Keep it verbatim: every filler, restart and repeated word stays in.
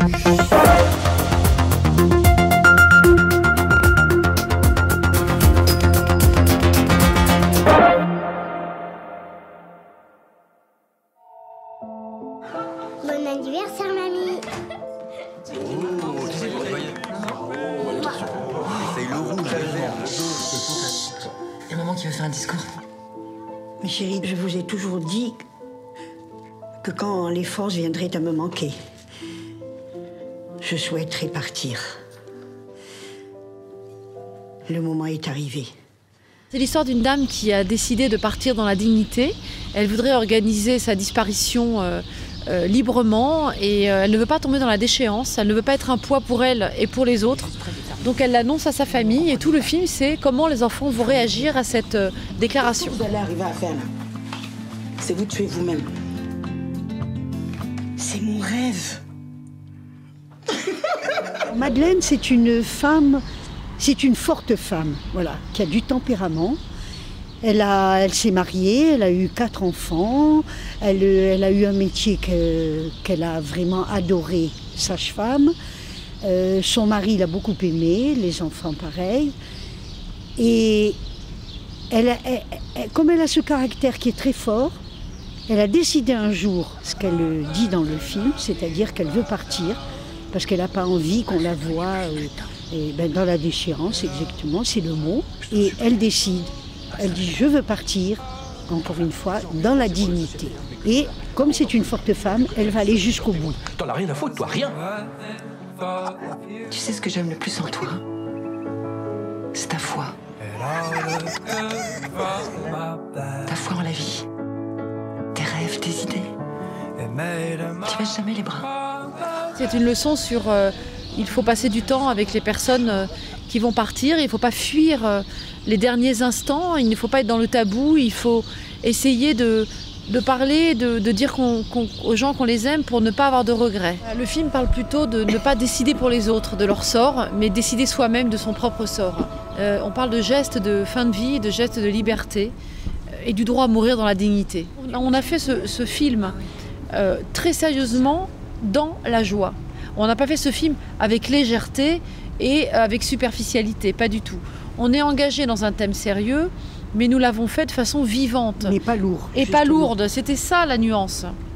Bon anniversaire, mamie. Il y a maman qui veut faire un discours. Mais chérie, je vous ai toujours dit que quand les forces viendraient à me manquer, je souhaiterais partir. Le moment est arrivé. C'est l'histoire d'une dame qui a décidé de partir dans la dignité. Elle voudrait organiser sa disparition euh, euh, librement et euh, elle ne veut pas tomber dans la déchéance. Elle ne veut pas être un poids pour elle et pour les autres. Donc elle l'annonce à sa famille et tout le film, c'est comment les enfants vont réagir à cette euh, déclaration. Qu'est-ce que vous allez arriver à faire là? C'est vous tuer vous-même. C'est mon rêve. Madeleine, c'est une femme, c'est une forte femme, voilà, qui a du tempérament. Elle, a, elle s'est mariée, elle a eu quatre enfants, elle, elle a eu un métier que, qu'elle a vraiment adoré, sage-femme. Euh, son mari l'a beaucoup aimé, les enfants pareil. Et elle, elle, elle, comme elle a ce caractère qui est très fort, elle a décidé un jour, ce qu'elle dit dans le film, c'est-à-dire qu'elle veut partir, parce qu'elle n'a pas envie qu'on la voie euh, et ben dans la déchéance, exactement, c'est le mot. Et elle décide, elle dit je veux partir, encore une fois, dans la dignité. Et comme c'est une forte femme, elle va aller jusqu'au bout. T'en as rien à foutre, toi, rien. Tu sais ce que j'aime le plus en toi? C'est ta foi. Ta foi en la vie. Tes rêves, tes idées. Tu baisses jamais les bras. C'est une leçon sur euh, il faut passer du temps avec les personnes euh, qui vont partir. Il ne faut pas fuir euh, les derniers instants. Il ne faut pas être dans le tabou. Il faut essayer de, de parler, de, de dire qu'on, qu'on, aux gens qu'on les aime pour ne pas avoir de regrets. Le film parle plutôt de ne pas décider pour les autres de leur sort, mais décider soi-même de son propre sort. Euh, on parle de gestes de fin de vie, de gestes de liberté euh, et du droit à mourir dans la dignité. On a fait ce, ce film euh, très sérieusement dans la joie. On n'a pas fait ce film avec légèreté et avec superficialité, pas du tout. On est engagé dans un thème sérieux, mais nous l'avons fait de façon vivante. Mais pas lourd. Et justement. pas lourde, c'était ça la nuance.